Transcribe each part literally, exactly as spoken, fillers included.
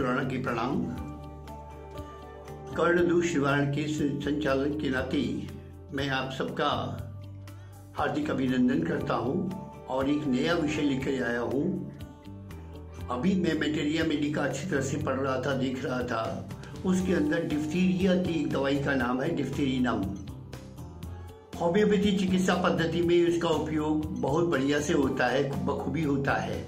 सुराणा की प्रणाम। कर्ण दोष निवारण के संचालन के नाते मैं आप सबका हार्दिक अभिनंदन करता हूं और एक नया विषय लेकर आया हूं। अभी मैं मटेरिया मेडिका अच्छी तरह से पढ़ रहा था, देख रहा था, उसके अंदर डिफ्थीरिया की एक दवाई का नाम है डिफ्थीरिनम। होम्योपैथी चिकित्सा पद्धति में इसका उपयोग बहुत बढ़िया से होता है, बखूबी होता है।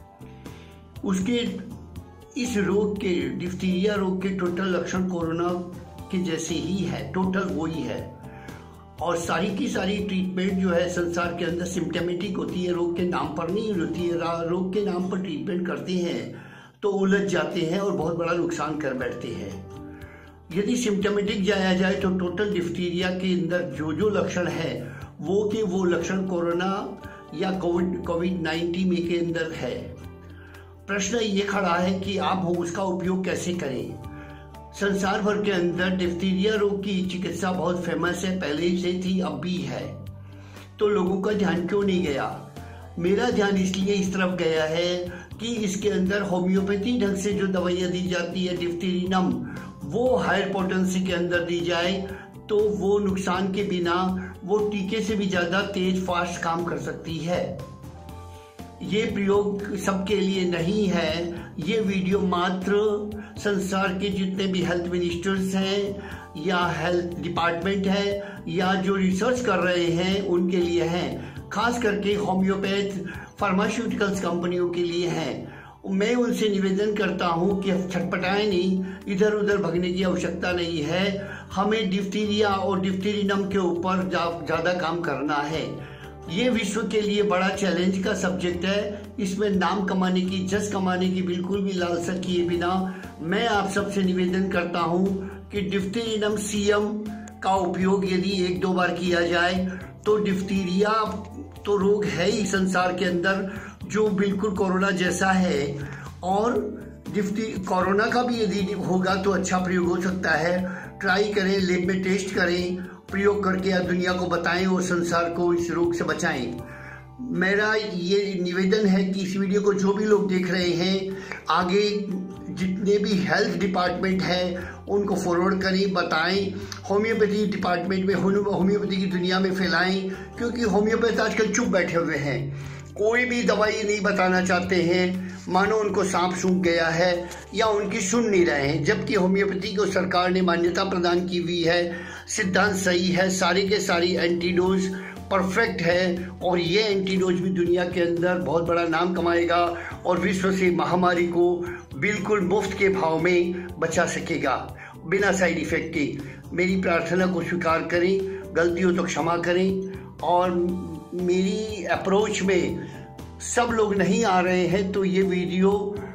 उसके इस रोग के डिफ्थीरिया रोग के टोटल लक्षण कोरोना के जैसे ही है, टोटल वही है। और सारी की सारी ट्रीटमेंट जो है संसार के अंदर सिम्टमेटिक होती है, रोग के नाम पर नहीं होती है। रोग के नाम पर ट्रीटमेंट करते हैं तो उलझ जाते हैं और बहुत बड़ा नुकसान कर बैठते हैं। यदि सिम्टमेटिक जाया जाए तो टोटल डिफ्थीरिया के अंदर जो जो लक्षण है वो के वो लक्षण कोरोना या कोविड कोविड नाइन्टीन में के अंदर है। प्रश्न ये खड़ा है कि आप उसका उपयोग कैसे करें। संसार भर के अंदर डिफ्थीरिया रोग की चिकित्सा बहुत फेमस है, पहले से थी, अब भी है, तो लोगों का ध्यान क्यों नहीं गया। मेरा ध्यान इसलिए इस तरफ गया है कि इसके अंदर होम्योपैथी ढंग से जो दवाइयाँ दी जाती है डिफ्थीरिनम, वो हायर पोटेंसी के अंदर दी जाए तो वो नुकसान के बिना वो टीके से भी ज़्यादा तेज फास्ट काम कर सकती है। ये प्रयोग सबके लिए नहीं है। ये वीडियो मात्र संसार के जितने भी हेल्थ मिनिस्टर्स हैं या हेल्थ डिपार्टमेंट है या जो रिसर्च कर रहे हैं उनके लिए हैं, खास करके होम्योपैथ फार्मास्यूटिकल्स कंपनियों के लिए हैं। मैं उनसे निवेदन करता हूं कि छटपटाएं नहीं, इधर उधर भगने की आवश्यकता नहीं है। हमें डिफ्थीरिया और डिफ्थीरिनम के ऊपर ज़्यादा काम करना है। ये विश्व के लिए बड़ा चैलेंज का सब्जेक्ट है। इसमें नाम कमाने की, जस कमाने की बिल्कुल भी लालसा किए बिना मैं आप सबसे निवेदन करता हूं कि डिफ्थीरिनम सीएम का उपयोग यदि एक दो बार किया जाए तो डिफ्थीरिया तो रोग है ही संसार के अंदर जो बिल्कुल कोरोना जैसा है, और डिफ्थी कोरोना का भी यदि होगा तो अच्छा प्रयोग हो सकता है। ट्राई करें, लेब में टेस्ट करें, प्रयोग करके या दुनिया को बताएं और संसार को इस रोग से बचाएं। मेरा ये निवेदन है कि इस वीडियो को जो भी लोग देख रहे हैं, आगे जितने भी हेल्थ डिपार्टमेंट है उनको फॉरवर्ड करें, बताएं, होम्योपैथी डिपार्टमेंट में, होम्योपैथी की दुनिया में फैलाएं, क्योंकि होम्योपैथ आजकल चुप बैठे हुए हैं, कोई भी दवाई नहीं बताना चाहते हैं, मानो उनको सांप सूंघ गया है या उनकी सुन नहीं रहे हैं। जबकि होम्योपैथी को सरकार ने मान्यता प्रदान की हुई है, सिद्धांत सही है, सारी के सारी एंटीडोज परफेक्ट है और ये एंटीडोज भी दुनिया के अंदर बहुत बड़ा नाम कमाएगा और विश्व से महामारी को बिल्कुल मुफ्त के भाव में बचा सकेगा बिना साइड इफेक्ट के। मेरी प्रार्थना को स्वीकार करें, गलती हो तो क्षमा करें। और मेरी अप्रोच में सब लोग नहीं आ रहे हैं तो ये video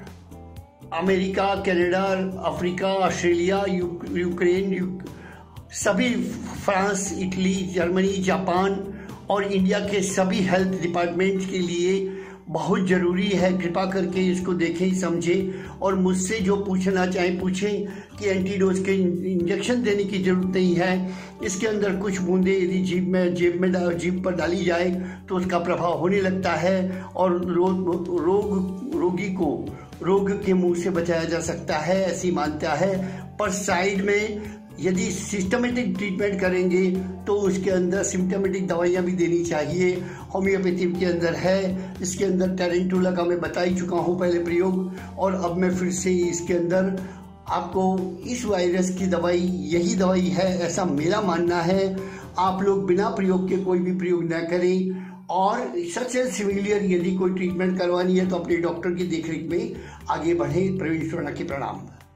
America, Canada, Africa, Australia, यू, यूक्रेन, यू, सभी, फ्रांस, इटली, जर्मनी, जापान और इंडिया के सभी हेल्थ डिपार्टमेंट के लिए बहुत ज़रूरी है। कृपा करके इसको देखें, समझें और मुझसे जो पूछना चाहें पूछें कि एंटीडोज के इंजेक्शन देने की ज़रूरत नहीं है। इसके अंदर कुछ बूंदे यदि जीभ में जेब में जीभ पर डाली जाए तो उसका प्रभाव होने लगता है और रोग रोग रोगी को रोग के मुंह से बचाया जा सकता है, ऐसी मान्यता है। पर साइड में यदि सिस्टमेटिक ट्रीटमेंट करेंगे तो उसके अंदर सिम्टमेटिक दवाइयाँ भी देनी चाहिए। होम्योपैथी के अंदर है, इसके अंदर टेरेंटुला का मैं बता ही चुका हूँ पहले प्रयोग, और अब मैं फिर से इसके अंदर आपको इस वायरस की दवाई यही दवाई है, ऐसा मेरा मानना है। आप लोग बिना प्रयोग के कोई भी प्रयोग न करें और सच एंड सिविलियर यदि कोई ट्रीटमेंट करवानी है तो अपने डॉक्टर की देखरेख में आगे बढ़ें। प्रवीण सुराणा की प्रणाम।